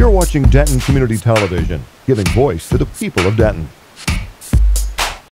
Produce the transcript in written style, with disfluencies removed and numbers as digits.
You're watching Denton Community Television, giving voice to the people of Denton.